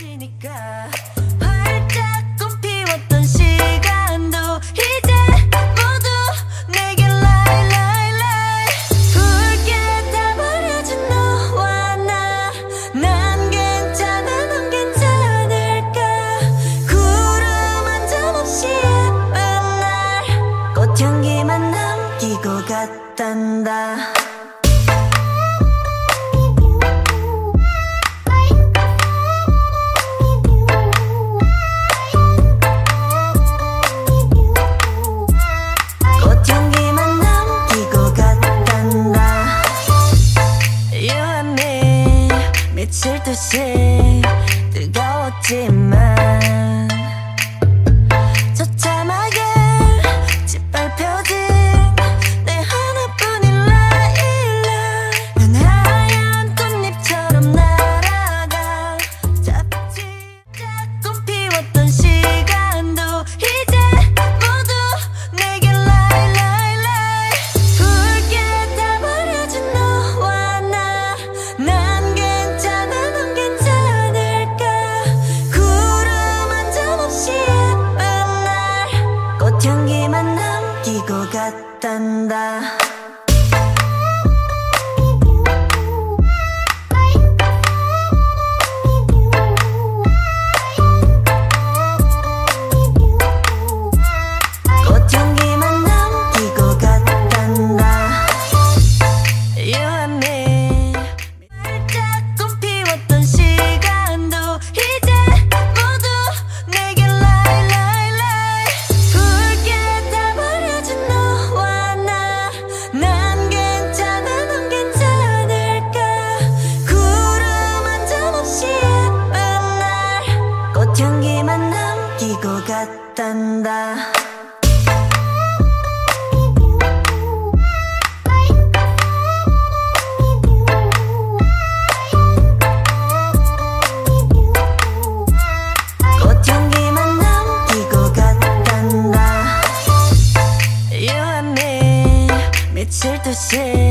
지니까 활짝 꽃 피웠던 시간도 이제 모두 내게 lie lie lie. 붉게 다 버려진 너와 나, 난 괜찮아 넌 괜찮을까. 구름 한 점 없이 예쁜 날 꽃향기만 남기고 갔단다. 미칠 듯이 뜨거웠지만 처참하게 짓밟혀진 내 하나뿐인 라일락. 난 하얀 꽃잎처럼 날아가 잡지 짝꿍 피웠던 시간도 이제 모두 내게 lie lie lie. 붉게 다 버려진 너와 나, 난 향기만 남기고 갔단다. 꽃향기만 남기고 갔단다. You and me. 활짝 꽃 피웠던 시간도 이제 모두 내게 lie lie lie. 붉게 다 버려진 너와 나, 난 괜찮아 넌 괜찮을까. 구름 한 점 없이 예쁜 날 꽃향기만 남기고 갔단다. 꽃향기만 남기고 갔단다. You and me 미칠 듯이